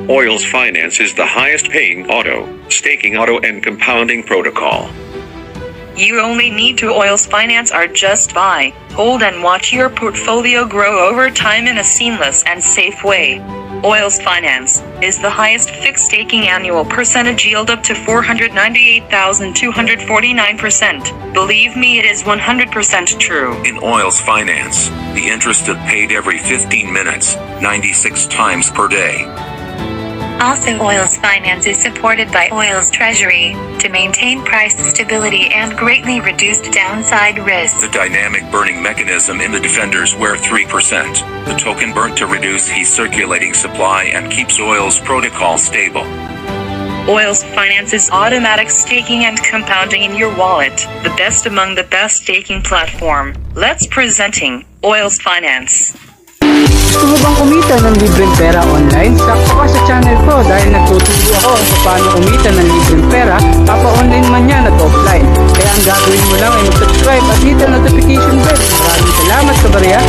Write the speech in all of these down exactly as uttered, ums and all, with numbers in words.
O I L Z Finance is the highest paying auto, staking auto and compounding protocol. You only need to O I L Z Finance are just buy, hold and watch your portfolio grow over time in a seamless and safe way. O I L Z Finance is the highest fixed staking annual percentage yield up to four hundred ninety-eight thousand two hundred forty-nine percent. Believe me, it is one hundred percent true. In O I L Z Finance, the interest is paid every fifteen minutes, ninety-six times per day. Also, O I L Z Finance is supported by O I L Z Treasury to maintain price stability and greatly reduced downside risk. The dynamic burning mechanism in the defenders where three percent. The token burnt to reduce heat circulating supply and keeps O I L Z protocol stable. O I L Z Finance's automatic staking and compounding in your wallet, the best among the best staking platform. Let's presenting O I L Z Finance. Gusto mo bang kumita ng libreng pera online? Sakto ka sa channel ko dahil nagtuturo ako kung paano kumita ng libreng pera, papa-online man yan at offline. Kaya ang gagawin mo lang ay mag-subscribe at hit ang notification bell. Maraming salamat, Ka-Barya!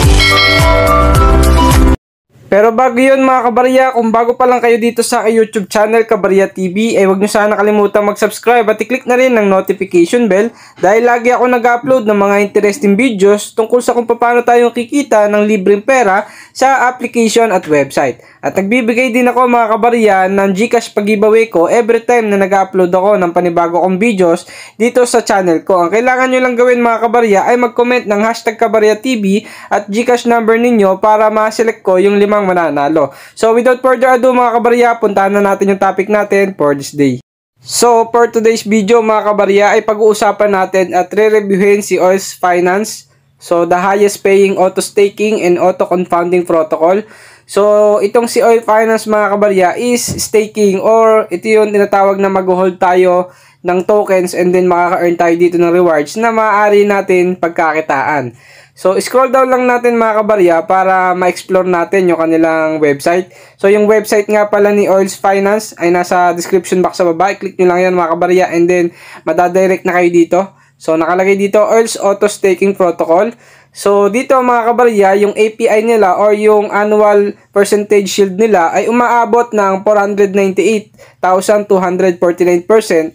Pero bago yun mga Ka-Barya, kung bago pa lang kayo dito sa YouTube channel Ka-Barya T V, ay huwag nyo sana kalimutan mag-subscribe at i-click na rin ng notification bell dahil lagi ako nag-upload ng mga interesting videos tungkol sa kung paano tayong kikita ng libreng pera sa application at website. At nagbibigay din ako mga Ka-Barya ng GCash pag-giveaway ko every time na nag-upload ako ng panibago kong videos dito sa channel ko. Ang kailangan nyo lang gawin mga Ka-Barya ay mag-comment ng hashtag Ka-Barya T V at GCash number ninyo para ma-select ko yung limang mananalo. So without further ado mga Ka-Barya, puntahan na natin yung topic natin for this day. So for today's video mga Ka-Barya ay pag-uusapan natin at re-reviewin si O I L Z Finance. So the highest paying auto staking and auto confounding protocol. So itong si O I L Z Finance mga Ka-Barya is staking or ito yung tinatawag na mag-hold tayo ng tokens and then makaka-earn tayo dito ng rewards na maaari natin pagkakitaan. So, scroll down lang natin mga Ka-Barya para ma-explore natin yung kanilang website. So, yung website nga pala ni O I L Z Finance ay nasa description box sa baba. I-click nyo lang yan mga Ka-Barya and then madadirect na kayo dito. So, nakalagay dito O I L Z Auto Staking Protocol. So, dito mga Ka-Barya, yung A P I nila or yung annual percentage yield nila ay umaabot ng four hundred ninety-eight thousand two hundred forty-nine percent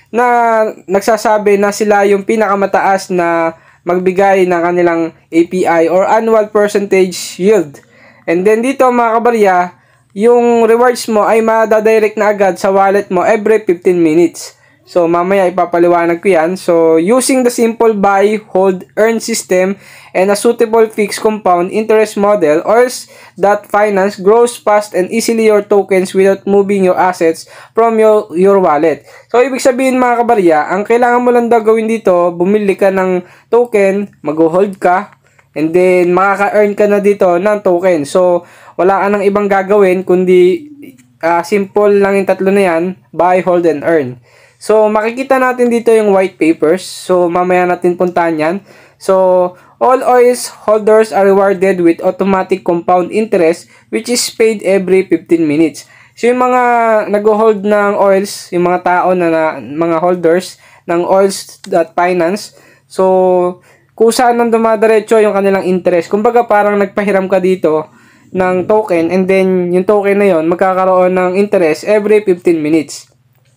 na nagsasabi na sila yung pinakamataas na magbigay ng kanilang A P I or annual percentage yield. And then dito mga Ka-Barya, yung rewards mo ay madadirect na agad sa wallet mo every fifteen minutes. So mamaya ipapaliwanag ko yan. So using the simple buy, hold, earn system and a suitable fixed compound interest model, O I L Z Finance grows fast and easily your tokens without moving your assets from your, your wallet. So ibig sabihin mga Ka-Barya, ang kailangan mo lang daw gawin dito, bumili ka ng token, mag-hold ka, and then makaka-earn ka na dito ng token. So wala ka nang ibang gagawin kundi uh, simple lang yung tatlo na yan, buy, hold, and earn. So, makikita natin dito yung white papers. So, mamaya natin puntahan yan. So, all O I L Z holders are rewarded with automatic compound interest which is paid every fifteen minutes. So, yung mga nag-hold ng O I L Z, yung mga tao na, na mga holders ng O I L Z Finance, so, kusa nang dumadiretso yung kanilang interest. Kumbaga, parang nagpahiram ka dito ng token and then yung token na yon magkakaroon ng interest every fifteen minutes.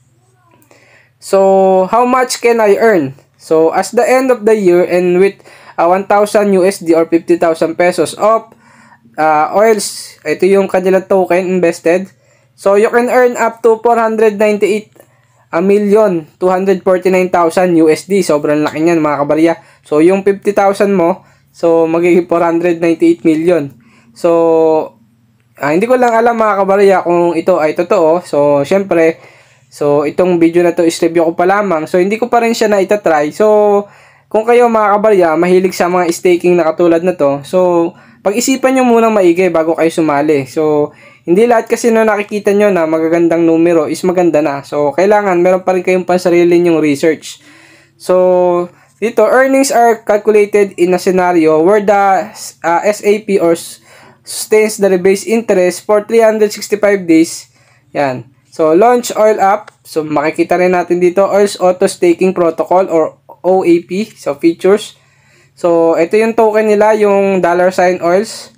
So, how much can I earn? So, as the end of the year and with uh, one thousand U S D or fifty thousand pesos of uh, O I L Z, ito yung kanilang token invested. So, you can earn up to four hundred ninety-eight million two hundred forty-nine thousand U S D. Sobrang laki niyan mga Ka-Barya. So, yung fifty thousand mo, so magiging four hundred ninety-eight million. So, uh, hindi ko lang alam mga Ka-Barya kung ito ay totoo. So, syempre, so, itong video na to is review ko pa lamang. So, hindi ko pa rin siya na itatry. So, kung kayo mga Ka-Barya, mahilig sa mga staking na katulad na to. So, pag-isipan nyo munang maigi bago kayo sumali. So, hindi lahat kasi na nakikita nyo na magagandang numero is maganda na. So, kailangan meron pa rin kayong pansarili nyong research. So, dito, earnings are calculated in a scenario where the uh, S A P or sustains the rebase interest for three hundred sixty-five days. Yan. So, launch O I L Z app. So, makikita rin natin dito, O I L Z Auto Staking Protocol or O A P. So, features. So, ito yung token nila, yung dollar sign O I L Z.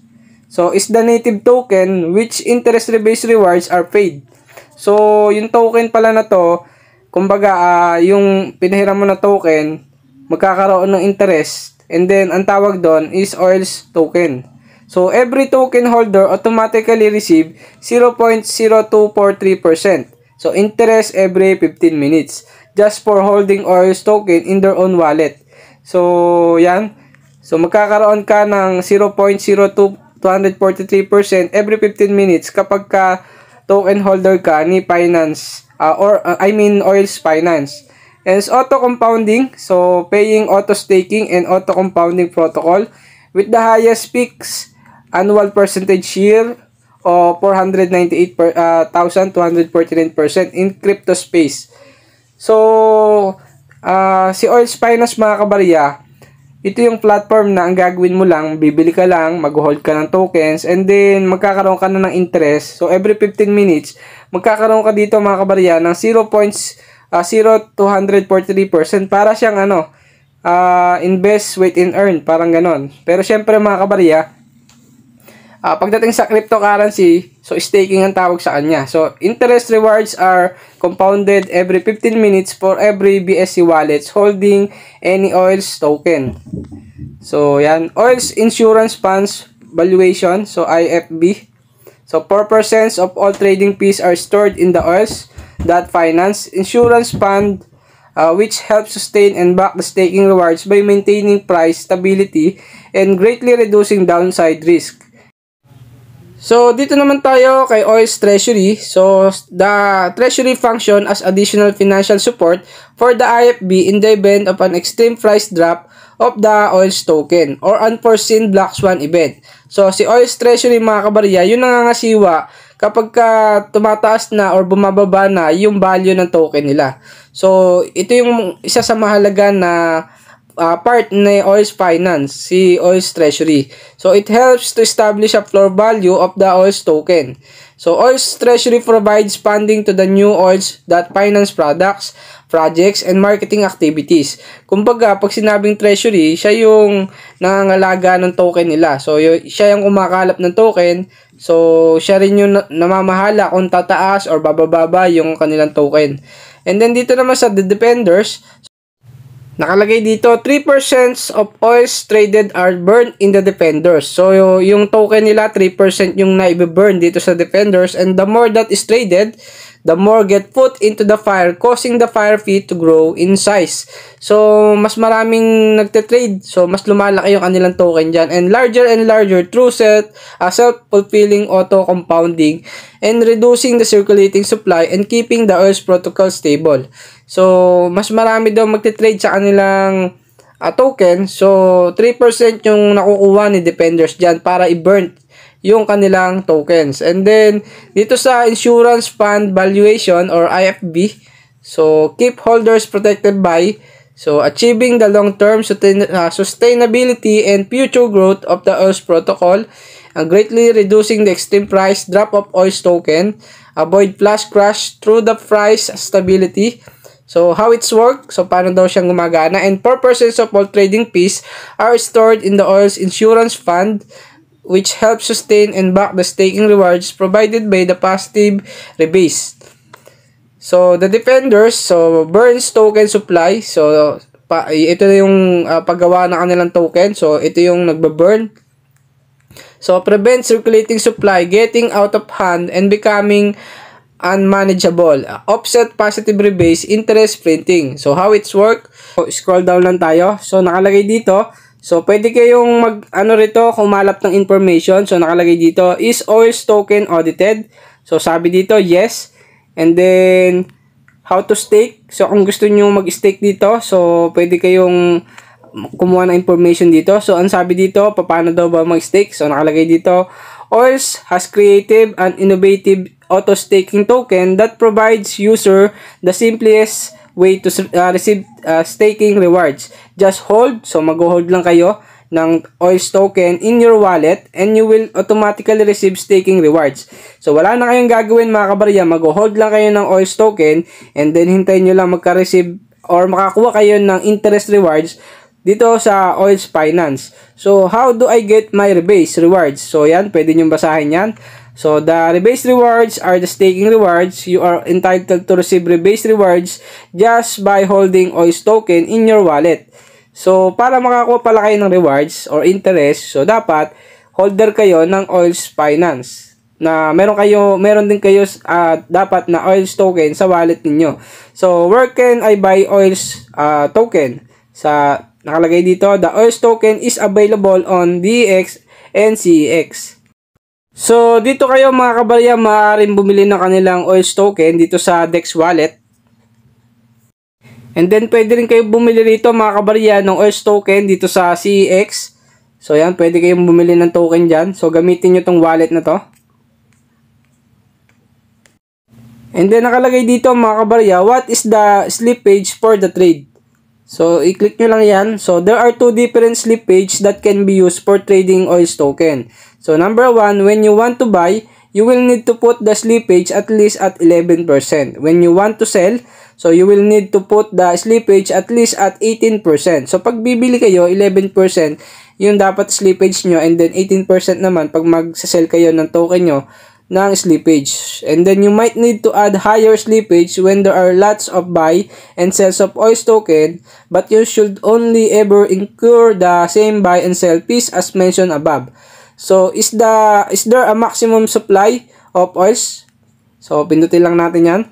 So, is the native token which interest rebase rewards are paid. So, yung token pala na to, kumbaga, uh, yung pinahiram mo na token, magkakaroon ng interest. And then, ang tawag doon is O I L Z token. So, every token holder automatically receive zero point zero two four three percent. So, interest every fifteen minutes. Just for holding O I L Z token in their own wallet. So, yan. So, magkakaroon ka ng zero point zero two four three percent every fifteen minutes kapag ka token holder ka ni Finance. Uh, or, uh, I mean, O I L Z Finance. And it's auto-compounding. So, paying auto-staking and auto-compounding protocol with the highest peaks annual percentage year o four hundred ninety-eight thousand two hundred forty-nine percent in crypto space. So, uh, si O I L Z Finance mga kabarya, ito yung platform na ang gagawin mo lang, bibili ka lang, mag-hold ka ng tokens, and then magkakaroon ka na ng interest. So, every fifteen minutes, magkakaroon ka dito mga kabarya ng zero point zero two four three percent para siyang ano, uh, invest, wait and earn, parang ganon. Pero syempre mga kabarya, Uh, pagdating sa cryptocurrency, so staking ang tawag sa kanya. So, interest rewards are compounded every fifteen minutes for every B S C wallets holding any O I L Z token. So, yan. O I L Z Insurance Funds Valuation, so I F V. So, four percent of all trading fees are stored in the O I L Z Finance Insurance Fund, uh, which helps sustain and back the staking rewards by maintaining price stability and greatly reducing downside risk. So, dito naman tayo kay O I L Z Treasury. So, the Treasury function as additional financial support for the I F B in the event of an extreme price drop of the O I L Z token or unforeseen black swan event. So, si O I L Z Treasury mga kabarya, yun nangangasiwa kapag ka tumataas na or bumababa na yung value ng token nila. So, ito yung isa sa mahalaga na Uh, part ni O I L Z Finance, si O I L Z Treasury. So, it helps to establish a floor value of the O I L Z token. So, O I L Z Treasury provides funding to the new O I L Z Finance products, projects, and marketing activities. Kumbaga, pag sinabing Treasury, siya yung nangangalaga ng token nila. So, y- siya yung kumakalap ng token. So, siya rin yung namamahala kung tataas or bababa yung kanilang token. And then, dito naman sa the defenders, nakalagay dito, three percent of O I L Z traded are burned in the defenders. So, yung token nila, three percent yung naibe-burn dito sa defenders. And the more that is traded, the more get put into the fire, causing the fire fee to grow in size. So, mas maraming nagte-trade. So, mas lumalaki yung kanilang token dyan. And larger and larger through set, uh, self-fulfilling auto-compounding and reducing the circulating supply and keeping the O I L Z protocol stable. So, mas marami daw magte-trade sa kanilang uh, token. So, three percent yung nakukuha ni defenders dyan para i-burn yung kanilang tokens. And then, dito sa Insurance Fund Valuation or I F V, so, keep holders protected by, so, achieving the long-term sustain, uh, sustainability and future growth of the O I L Z protocol, and greatly reducing the extreme price drop of O I L Z token, avoid flash crash through the price stability. So, how it's work? So, paano daw siyang gumagana? And four percent of all trading fees are stored in the O I L Z Insurance Fund, which helps sustain and back the staking rewards provided by the positive rebase. So, the defenders, so, burns token supply. So, pa, ito yung uh, paggawa ng kanilang token. So, ito yung nagbaburn. So, prevent circulating supply getting out of hand and becoming unmanageable. Uh, offset positive rebase interest printing. So, how it's work? So, scroll down lang tayo. So, nakalagay dito. So, pwede kayong mag, ano rito, kumalap ng information. So, nakalagay dito, is O I L Z token audited? So, sabi dito, yes. And then, how to stake? So, kung gusto nyo mag-stake dito, so, pwede kayong kumuha ng information dito. So, ang sabi dito, paano daw ba mag-stake? So, nakalagay dito, O I L Z has creative and innovative auto-staking token that provides user the simplest way to uh, receive uh, staking rewards. Just hold, so mag-hold lang kayo ng O I L Z token in your wallet and you will automatically receive staking rewards. So wala na kayong gagawin mga kabarya, mag-hold lang kayo ng O I L Z token and then hintayin nyo lang magka-receive or makakuha kayo ng interest rewards dito sa O I L Z Finance. So, how do I get my rebase rewards? So, yan, pwede nyo basahin yan. So, the rebase rewards are the staking rewards. You are entitled to receive rebase rewards just by holding O I L Z token in your wallet. So, para makakuha pala kayo ng rewards or interest, so dapat holder kayo ng O I L Z Finance. Na meron kayo, meron din kayo uh, dapat na O I L Z token sa wallet ninyo. So, where can I buy O I L Z uh, token? Sa nakalagay dito, the O I L Z token is available on D E X and C E X. So, dito kayo mga kabarya, maaaring bumili ng kanilang O I L Z token dito sa D E X wallet. And then, pwede rin kayo bumili rito mga kabarya ng O I L Z token dito sa C E X. So, yan, pwede kayong bumili ng token dyan. So, gamitin nyo tong wallet na to. And then, nakalagay dito mga kabarya, what is the slippage for the trade? So, i-click nyo lang yan. So, there are two different slippage that can be used for trading O I L Z token. So, number one, when you want to buy, you will need to put the slippage at least at eleven percent. When you want to sell, so you will need to put the slippage at least at eighteen percent. So, pag bibili kayo, eleven percent yung dapat slippage nyo, and then eighteen percent naman pag mag-sell kayo ng token nyo ng slippage. And then you might need to add higher slippage when there are lots of buy and sells of O I L Z token, but you should only ever incur the same buy and sell fees as mentioned above. So, is the is there a maximum supply of O I L Z? So, pindutin lang natin yan.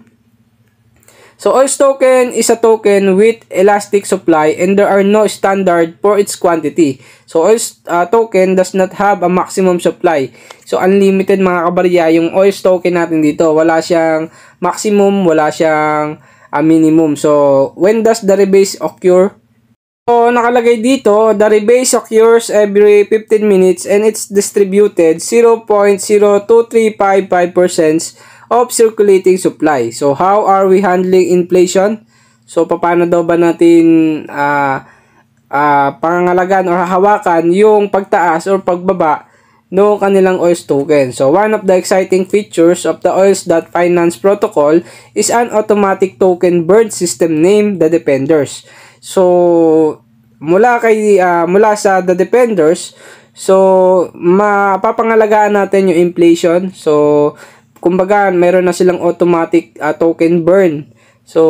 So, O I L Z token is a token with elastic supply and there are no standard for its quantity. So, O I L Z uh, token does not have a maximum supply. So, unlimited mga kabarya yung O I L Z token natin dito. Wala siyang maximum, wala siyang uh, minimum. So, when does the rebase occur? So, nakalagay dito, the rebase occurs every fifteen minutes and it's distributed zero point zero two three five five percent of circulating supply. So, how are we handling inflation? So, paano daw ba natin uh, uh, pangangalagan or hahawakan yung pagtaas or pagbaba no kanilang O I L Z token? So, one of the exciting features of the O I L Z Finance protocol is an automatic token burn system named the Defenders. So, mula kay uh, mula sa the Defenders, so mapapangalagaan natin yung inflation. So, kumbaga, meron na silang automatic uh, token burn. So,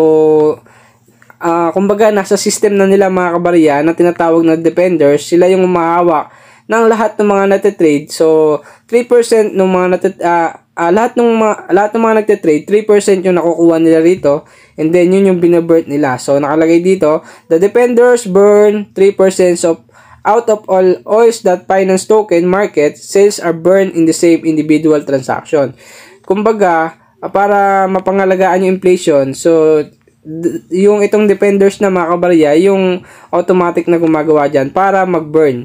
uh, kumbaga, nasa system na nila mga kabarya na tinatawag na Defenders. Sila yung umahawak ng lahat ng mga natitrade. So, three percent ng mga natit uh, uh, lahat ng mga lahat ng mga nagte-trade, three percent yung nakukuha nila rito, and then yun yung binaburn nila. So, nakalagay dito, the Defenders burn three percent of out of all O I L Z Finance token market, sales are burned in the same individual transaction. Kumbaga, para mapangalagaan yung inflation, so yung itong Defenders na mga kabarya, yung automatic na gumagawa dyan para mag-burn.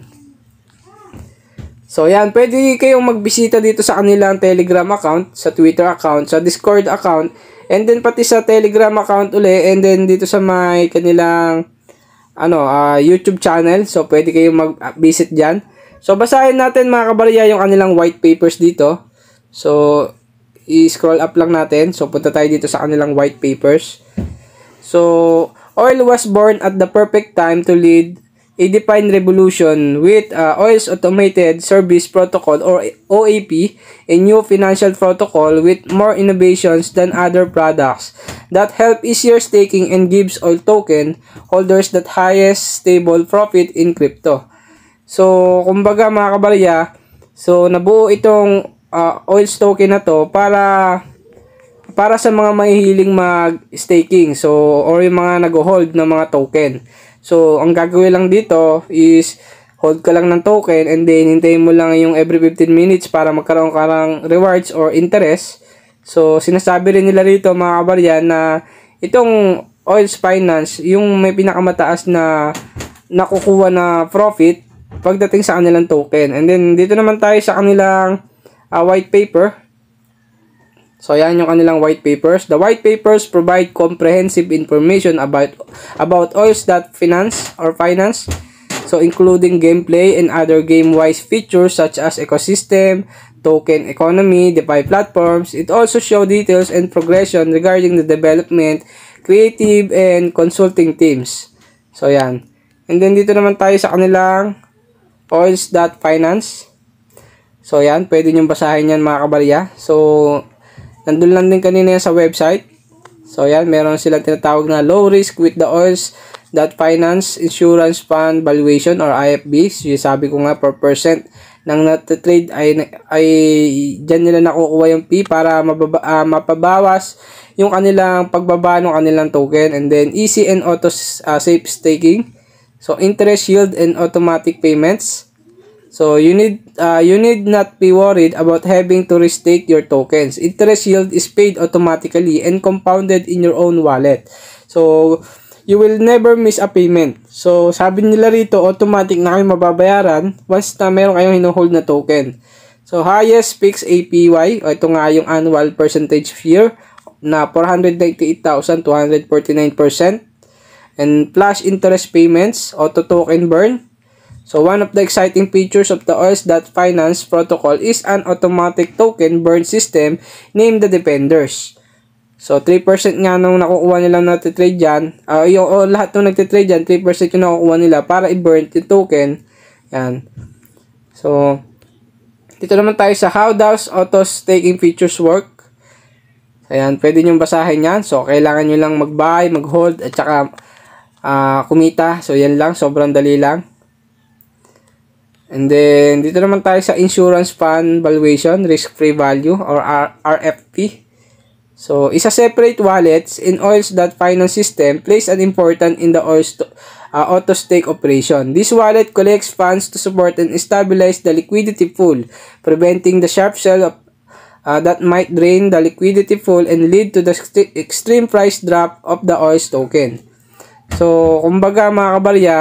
So, yan. Pwede kayong magbisita dito sa kanilang Telegram account, sa Twitter account, sa Discord account, and then pati sa Telegram account uli, and then dito sa may kanilang ano, uh, YouTube channel. So, pwede kayong mag-visit dyan. So, basahin natin mga kabarya yung kanilang white papers dito. So, i-scroll up lang natin. So, punta tayo dito sa kanilang white papers. So, O I L was born at the perfect time to lead a defined revolution with uh, O I L Z Automated Service Protocol or O A P, a new financial protocol with more innovations than other products that help easier staking and gives O I L token holders that highest stable profit in crypto. So, kumbaga mga kabarya, so nabuo itong uh, O I L Z token na to para para sa mga mahihiling mag-staking, so or yung mga nag-hold ng mga token. So, ang gagawin lang dito is hold ka lang ng token and then hintayin mo lang yung every fifteen minutes para magkaroon ka ng rewards or interest. So, sinasabi rin nila rito mga kabarya na itong O I L Z Finance, yung may pinakamataas na nakukuha na profit pagdating sa kanilang token. And then, dito naman tayo sa kanilang uh, white paper. So, yan yung kanilang white papers. The white papers provide comprehensive information about about O I L Z Finance or Finance. So, including gameplay and other game-wise features such as ecosystem, token economy, DeFi platforms. It also shows details and progression regarding the development, creative, and consulting teams. So, yan. And then dito naman tayo sa kanilang O I L Z Finance. So yan, pwede nyo basahin yan mga kabarya. So nandun lang din kanina yan sa website. So yan, meron silang tinatawag na low risk with the O I L Z Finance Insurance Fund Valuation or I F B. So sabi ko nga, per percent ng nat-trade ay, ay dyan nila nakukuha yung fee para mababa, uh, mapabawas yung kanilang pagbaba ng kanilang token. And then easy and auto uh, safe staking. So interest yield and automatic payments. So you need uh, you need not be worried about having to restake your tokens. Interest yield is paid automatically and compounded in your own wallet. So you will never miss a payment. So sabi nila rito, automatic na kayo mababayaran once na meron kayong hinuhold na token. So highest fixed A P Y, o ito nga yung annual percentage year na four hundred ninety-eight thousand two hundred forty-nine percent. And flash interest payments, auto token burn. So one of the exciting features of the O I L Z Finance protocol is an automatic token burn system named the Defenders. So three percent nga nung nakukuha nila natitrade dyan, uh, yung oh, lahat nung nagtitrade dyan, three percent yung nakukuha nila para i-burn yung token. Yan. So dito naman tayo sa how does auto staking features work. Ayan, pwede nyo basahin yan. So kailangan nyo lang mag-buy, mag-hold, at saka Uh, kumita. So yan lang, sobrang dali lang. And then dito naman tayo sa insurance fund valuation, risk free value or R F P. So isa separate wallets in O I L Z Finance system plays an important in the O I L Z uh, auto stake operation. This wallet collects funds to support and stabilize the liquidity pool, preventing the sharp sell of uh, that might drain the liquidity pool and lead to the extreme price drop of the O I L Z token. So, kumbaga mga kabarya,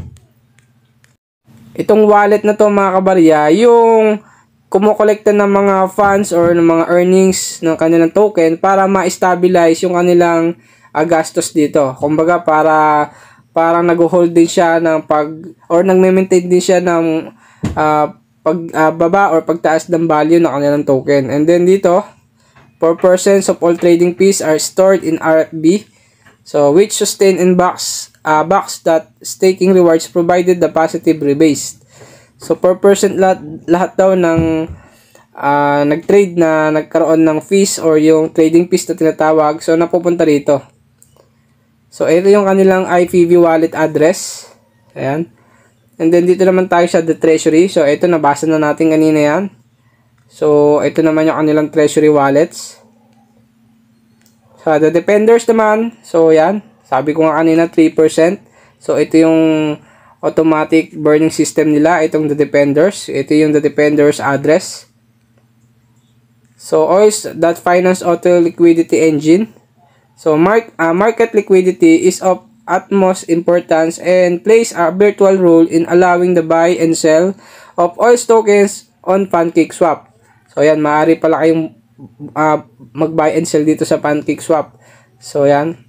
itong wallet na to mga kabarya, yung kumukolekta ng mga funds or ng mga earnings ng kanilang token para ma-stabilize yung kanilang uh, gastos dito. Kumbaga para parang nag-hold din siya ng pag or nag-maintain din siya ng uh, pagbaba uh, or pagtaas ng value ng kanilang token. And then dito, four percent of all trading fees are stored in R F B. So, which sustain and box, uh, box that staking rewards provided the positive rebase. So, per percent lahat, lahat daw ng uh, nag-trade na nagkaroon ng fees or yung trading fees na tinatawag. So, napupunta rito. So, ito yung kanilang I P V wallet address. Ayan. And then, dito naman tayo sa the treasury. So, ito nabasa na natin kanina yan. So, ito naman yung kanilang treasury wallets. So, the Defenders naman, so yan, sabi ko nga kanina three percent. So, ito yung automatic burning system nila, itong the Defenders. Ito yung the Defenders address. So, O I L Z Finance Auto Liquidity Engine. So, mark, uh, market liquidity is of utmost importance and plays a virtual role in allowing the buy and sell of O I L Z tokens on PancakeSwap. So, yan, maaari pala kayong Uh, mag-buy and sell dito sa PancakeSwap. So, yan.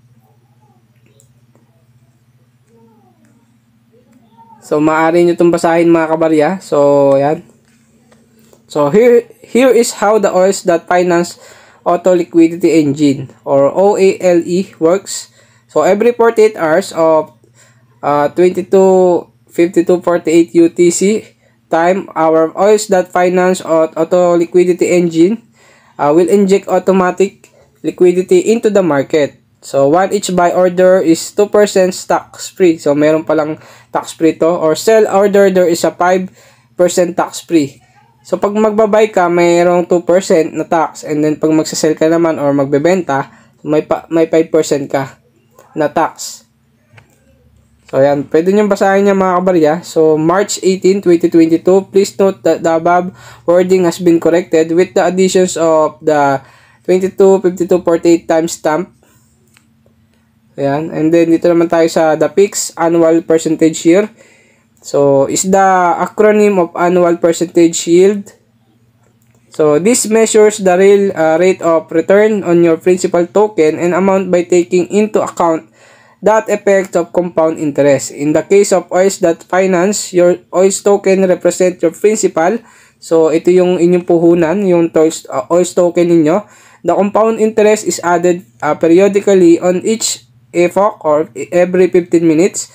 So, maaari nyo itong basahin mga kabarya. So, yan. So, here here is how the O I L Z Finance Auto Liquidity Engine or O I L E works. So, every forty-eight hours of uh, twenty-two fifty-two forty-eight U T C time, our O I L Z Finance Auto Liquidity Engine Uh, will inject automatic liquidity into the market. So, one each buy order is two percent tax free. So, meron palang tax free to. Or sell order, there is a five percent tax free. So, pag magbabay ka, mayroong two percent na tax. And then, pag magsasell ka naman or magbebenta, may, pa, may five percent ka na tax. So, yan. Pwede nyo basahin niya mga kabarya. So, March eighteenth twenty twenty-two. Please note that the above wording has been corrected with the additions of the twenty-two fifty-two forty-eight timestamp. Ayan. And then, dito naman tayo sa the fixed annual percentage year. So, is the acronym of annual percentage yield. So, this measures the real uh, rate of return on your principal token and amount by taking into account that effect of compound interest. In the case of O I L Z Finance, your O I L Z token represent your principal. So, ito yung inyong puhunan, yung O I L Z token ninyo. The compound interest is added uh, periodically on each epoch or every fifteen minutes.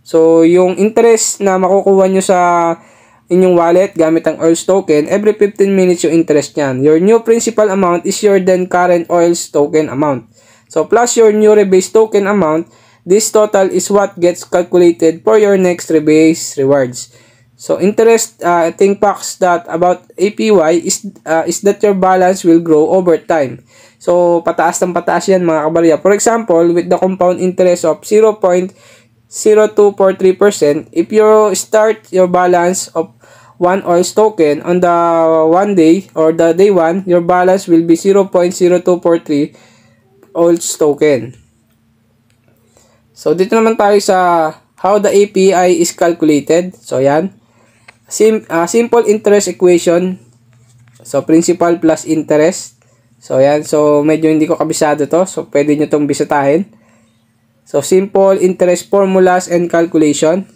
So, yung interest na makukuha nyo sa inyong wallet gamit ang O I L Z token, every fifteen minutes yung interest nyan. Your new principal amount is your then current O I L Z token amount. So, plus your new rebase token amount, this total is what gets calculated for your next rebase rewards. So, interest uh, thing facts that about A P Y is, uh, is that your balance will grow over time. So, pataas ng pataas yan mga kabarya. For example, with the compound interest of zero point zero two four three percent, if you start your balance of one O I L Z token on the one day or the day one, your balance will be zero point zero two four three O I L Z token. So, dito naman tayo sa how the A P I is calculated. So, yan. Sim uh, simple interest equation. So, principal plus interest. So, yan. So, medyo hindi ko kabisado to. So, pwede nyo itong bisitahin. So, simple interest formulas and calculation.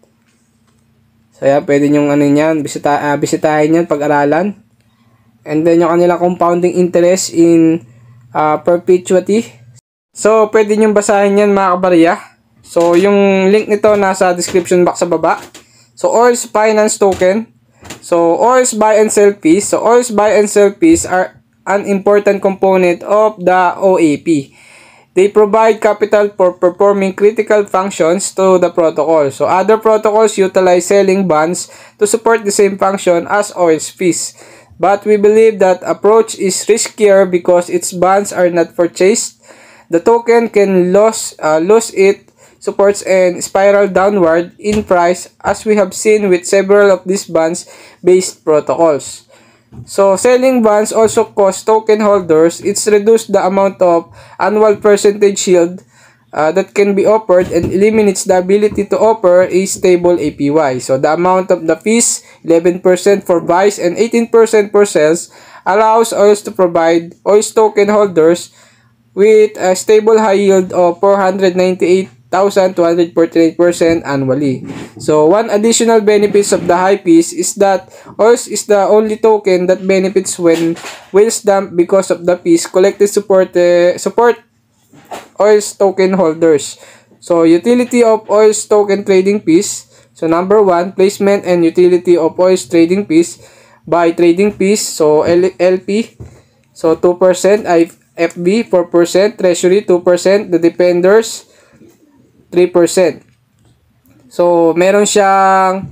So, yan. Pwede nyo ano yan, bisita uh, bisitahin yan, pag-aralan. And then, yung kanilang compounding interest in uh, perpetuity. So, pwede nyo basahin yan mga kabarya. So, yung link nito nasa description box sa baba. So, O I L Z Finance Token. So, O I L Z Buy and Sell Fees. So, O I L Z Buy and Sell Fees are an important component of the O A P. They provide capital for performing critical functions to the protocol. So, other protocols utilize selling bonds to support the same function as O I L Z fees. But we believe that approach is riskier because its bonds are not purchased. The token can lose, uh, lose it supports and spiral downward in price as we have seen with several of these bonds-based protocols. So, selling bonds also costs token holders. It's reduced the amount of annual percentage yield uh, that can be offered and eliminates the ability to offer a stable A P Y. So, the amount of the fees, eleven percent for buys and eighteen percent for sales, allows O I L Z to provide O I L Z token holders with a stable high yield of four hundred ninety-eight thousand two hundred forty-eight percent annually. So, one additional benefits of the high fees is that O I L Z is the only token that benefits when whales dump because of the fees collected support uh, support O I L Z token holders. So, utility of O I L Z token trading fees. So, number one, placement and utility of O I L Z trading fees by trading fees. So, L P. So, two percent, F B four percent, Treasury two percent, the Defenders three percent. So, meron siyang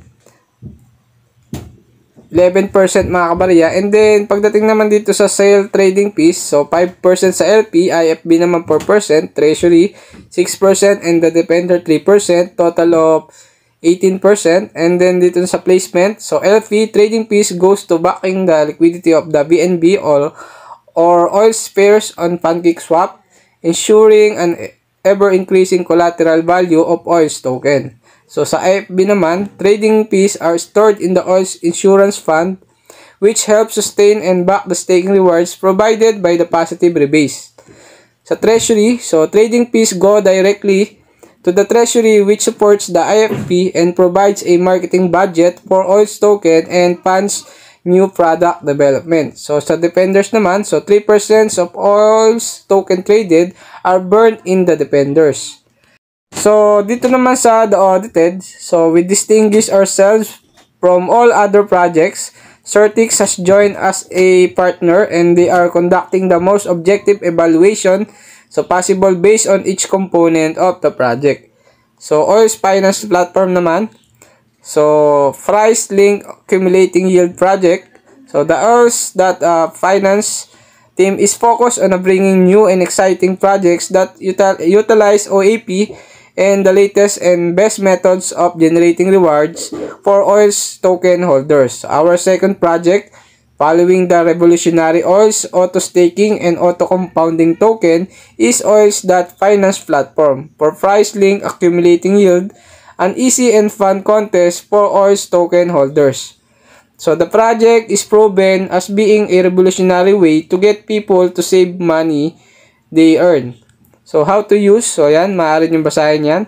eleven percent mga kabarya. And then, pagdating naman dito sa sale trading fees, so five percent sa L P, I F B naman four percent, Treasury six percent, and the Defender three percent, total of eighteen percent. And then, dito sa placement, so L P trading fees goes to backing the liquidity of the B N B or, or O I L Z pairs on PancakeSwap, ensuring an ever-increasing collateral value of O I L Z token. So, sa I F B naman, trading fees are stored in the O I L Z insurance fund, which helps sustain and back the staking rewards provided by the positive rebase. Sa Treasury, so trading fees go directly to the Treasury, which supports the I F B and provides a marketing budget for O I L Z token and funds new product development. So, sa Defenders naman, so three percent of O I L Z token traded are burned in the Defenders. So, dito naman sa the audited, so we distinguish ourselves from all other projects. Certix has joined as a partner and they are conducting the most objective evaluation so possible based on each component of the project. So, O I L Z Finance platform naman, so price link accumulating yield project. So, the O I L Z that uh, finance team is focused on uh, bringing new and exciting projects that util utilize O A P and the latest and best methods of generating rewards for O I L Z token holders. Our second project, following the revolutionary O I L Z auto staking and auto compounding token, is O I L Z Finance platform for price link accumulating yield, an easy and fun contest for O I L Z token holders. So, the project is proven as being a revolutionary way to get people to save money they earn. So, how to use? So, yan. Maaari nyo basahin yan.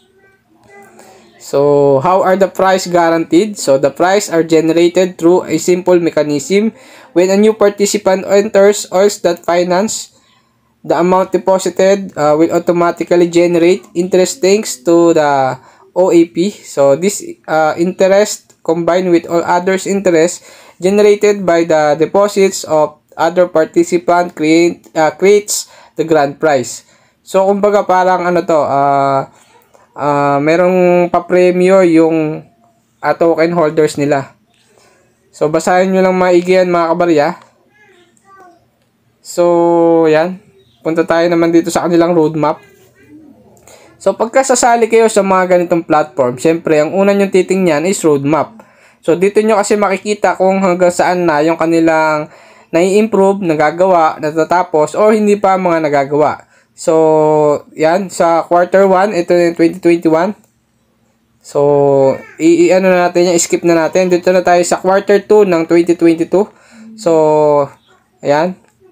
So, how are the price guaranteed? So, the price are generated through a simple mechanism. When a new participant enters O I L Z Finance, the amount deposited uh, will automatically generate interest thanks to the O A P. So this uh, interest combined with all others interest generated by the deposits of other participant create uh, creates the grand prize. So kumbaga parang ano to, uh, uh, merong pa-premyo yung uh, token holders nila. So basahin nyo lang maigi yan mga kabarya. So yan, punta tayo naman dito sa kanilang roadmap. So pagka sasali kayo sa mga ganitong platform, syempre ang una nyong titingnan is roadmap. So dito nyo kasi makikita kung hanggang saan na yung kanilang nai-improve, nagagawa, natatapos, o hindi pa mga nagagawa. So yan, sa quarter one, ito yung twenty twenty-one. So i-ano na natin yan, skip na natin. Dito na tayo sa quarter two ng twenty twenty-two. So ayan.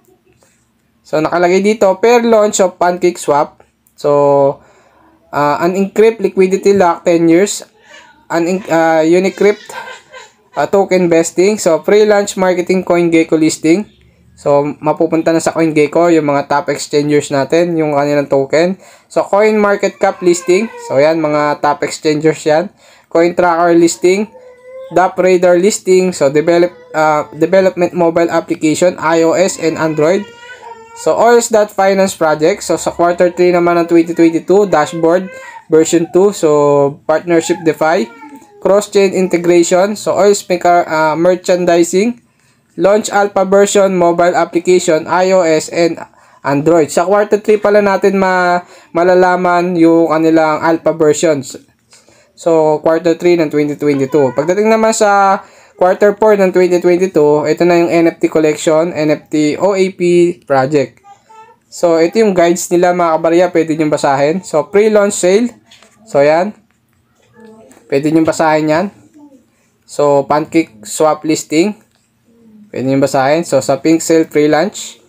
So nakalagay dito, per launch of Pancake Swap. So Uh, unencrypt liquidity lock ten years, un uh, unicrypt uh, token vesting, so pre-launch marketing CoinGecko listing. So mapupunta na sa CoinGecko yung mga top exchangers natin, yung kanilang token. So coin market cap listing, so yan mga top exchangers yan. Coin tracker listing, Dap radar listing, so develop uh, development mobile application iOS and Android. So O I L Z Finance project. So sa quarter three naman ng twenty twenty-two, dashboard version two. So partnership DeFi, cross-chain integration. So O I L Z uh, merchandising, launch alpha version mobile application iOS and Android. Sa quarter three pala natin ma malalaman yung kanilang alpha versions. So quarter three ng twenty twenty-two. Pagdating naman sa quarter four ng twenty twenty-two, ito na yung N F T collection, N F T O A P project. So, ito yung guides nila mga kabarya, pwede nyo basahin. So, pre-launch sale. So, yan. Pwede nyo basahin yan. So, Pancake Swap listing. Pwede nyo basahin. So, sa Pink Sale pre-launch.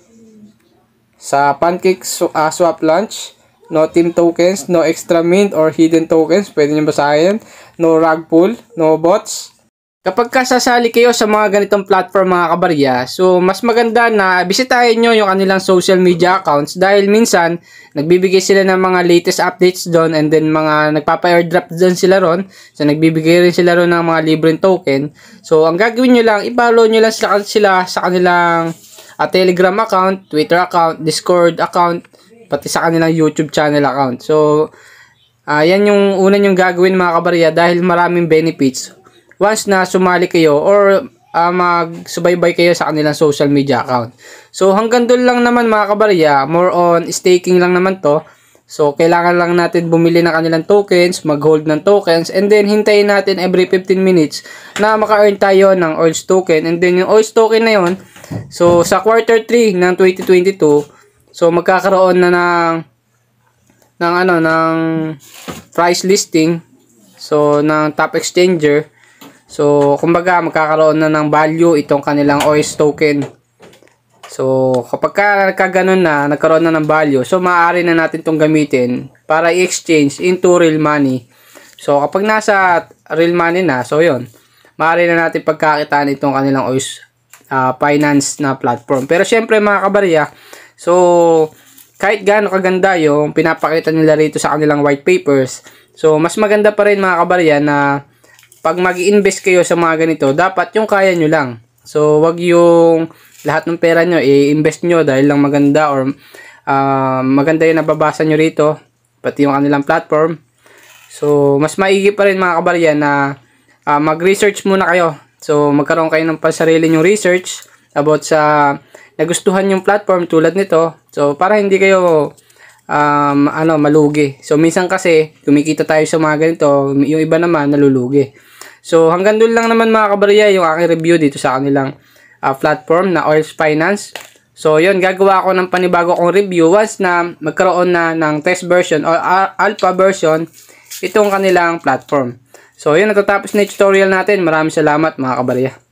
Sa Pancake uh, Swap launch, no team tokens, no extra mint or hidden tokens. Pwede nyo basahin. No rug pull, no bots. Kapag kasasali kayo sa mga ganitong platform mga kabarya, so mas maganda na bisitahin nyo yung kanilang social media accounts dahil minsan nagbibigay sila ng mga latest updates doon and then mga nagpapa-airdrop doon sila ron. So nagbibigay rin sila ron ng mga libreng token. So ang gagawin nyo lang, i-follow nyo lang sila, sila sa kanilang uh, Telegram account, Twitter account, Discord account, pati sa kanilang YouTube channel account. So uh, yan yung una nyong gagawin mga kabarya dahil maraming benefits once na sumali kayo or uh, magsubaybay kayo sa kanilang social media account. So hanggang doon lang naman mga kabarya, more on staking lang naman to. So kailangan lang natin bumili ng kanilang tokens, mag-hold ng tokens, and then hintayin natin every fifteen minutes na maka-earn tayo ng O I L Z token. And then yung O I L Z token na yon, so sa quarter three ng twenty twenty-two, so magkakaroon na ng ng ano ng price listing, so ng top exchanger. So, kumbaga, magkakaroon na ng value itong kanilang O I L Z token. So, kapag ka, kaganon na, nagkaroon na ng value, so, maaari na natin itong gamitin para i-exchange into real money. So, kapag nasa real money na, so, yun, maaari na natin pagkakitaan itong kanilang O I L Z uh, finance na platform. Pero, syempre, mga kabarya, so, kahit gaano kaganda yung pinapakita nila rito sa kanilang white papers, so, mas maganda pa rin, mga kabarya, na pag mag-i-invest kayo sa mga ganito, dapat yung kaya nyo lang. So, wag yung lahat ng pera nyo, i-invest nyo dahil lang maganda or uh, maganda yung nababasa nyo rito, pati yung kanilang platform. So, mas maigi pa rin mga kabarya na uh, mag-research muna kayo. So, magkaroon kayo ng pasarili nyong research about sa nagustuhan yung platform tulad nito. So, para hindi kayo um, ano, malugi. So, minsan kasi, kumikita tayo sa mga ganito, yung iba naman nalulugi. So, hanggang doon lang naman mga kabarya yung aking review dito sa kanilang uh, platform na O I L Z Finance. So, yun, gagawa ako ng panibago kong review once na magkaroon na ng test version o uh, alpha version itong kanilang platform. So, yun, natatapos na yung tutorial natin. Maraming salamat mga kabarya.